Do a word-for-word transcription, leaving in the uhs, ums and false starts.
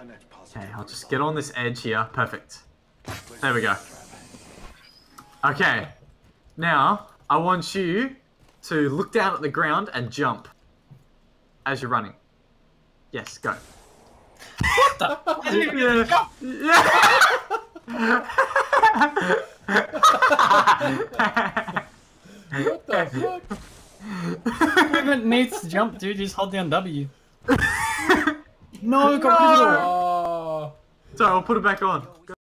Okay, I'll just get on this edge here. Perfect. There we go. Okay. Now, I want you to look down at the ground and jump as you're running. Yes, go. What the? I didn't even jump. Yeah. What the fuck? Movement needs to jump, dude. Just hold down W. No, got Oh. Sorry, I'll put it back on.